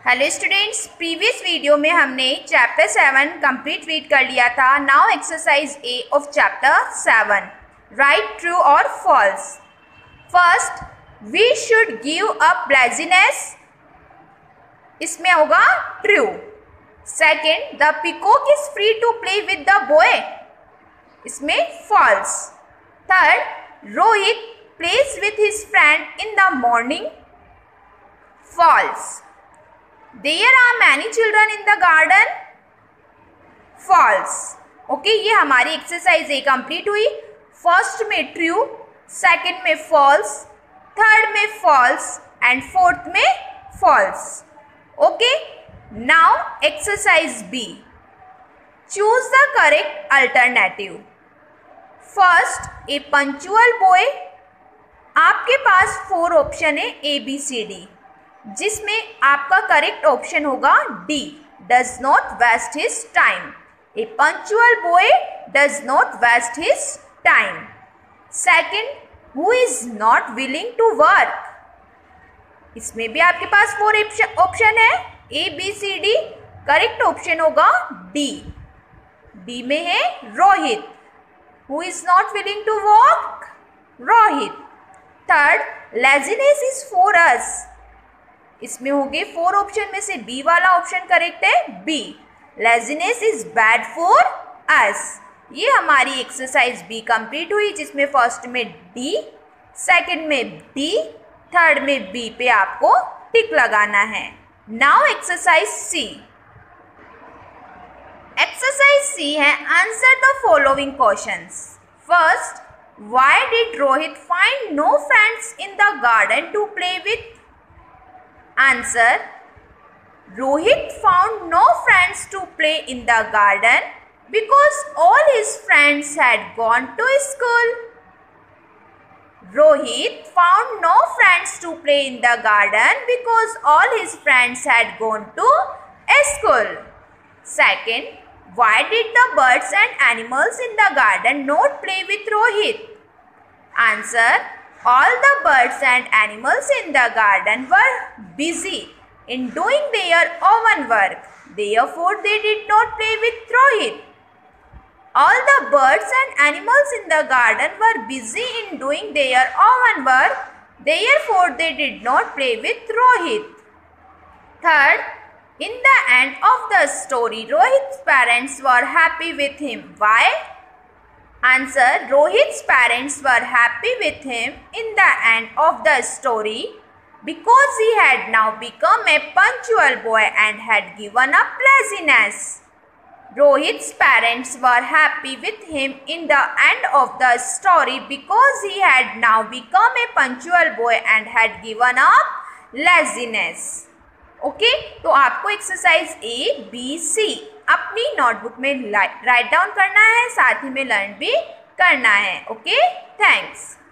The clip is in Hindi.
हेलो स्टूडेंट्स, प्रीवियस वीडियो में हमने चैप्टर 7 कंप्लीट रीड कर लिया था। Now exercise A of chapter 7, right true और false. First, we should give up laziness, इसमें होगा true. Second, the peacock is free to play with the boy, इसमें false. Third, Rohit plays with his friend in the morning, false. There are many children in the garden, false. Okay, ये हमारी एक्सरसाइज ए कंप्लीट हुई। फर्स्ट में ट्रू, सेकंड में फॉल्स, थर्ड में फॉल्स एंड फोर्थ में false. Okay, now exercise B, choose the correct alternative. First, a punctual boy. आपके पास 4 ऑप्शन है ए बी सी डी, जिसमें आपका करेक्ट ऑप्शन होगा D, does not waste his time. A punctual boy does not waste his time. Second, who is not willing to work, इसमें भी आपके पास 4 ऑप्शन है A B C D, correct option होगा डी। डी में है Rohit, who is not willing to work, Rohit. Third, laziness is for us, इसमें होंगे 4 ऑप्शन में से बी वाला ऑप्शन करेक्ट है, B, laziness is bad for us. ये हमारी एक्सरसाइज बी कंप्लीट हुई, जिसमें फर्स्ट में डी, सेकंड में डी, थर्ड में बी पे आपको टिक लगाना है। Now exercise C. Exercise C है, answer the following questions. First, why did Rohit find no friends in the garden to play with? Answer, Rohit found no friends to play in the garden because all his friends had gone to school. Rohit found no friends to play in the garden because all his friends had gone to school. Second, why did the birds and animals in the garden not play with Rohit? Answer, all the birds and animals in the garden were busy in doing their own work. Therefore, they did not play with Rohit. All the birds and animals in the garden were busy in doing their own work. Therefore, they did not play with Rohit. Third, in the end of the story, Rohit's parents were happy with him. Why? Answer, Rohit's parents were happy with him in the end of the story because he had now become a punctual boy and had given up laziness. Rohit's parents were happy with him in the end of the story because he had now become a punctual boy and had given up laziness. ओके, तो आपको एक्सरसाइज ए बी सी अपनी नोटबुक में राइट डाउन करना है, साथ ही में लर्न भी करना है। Okay, thanks.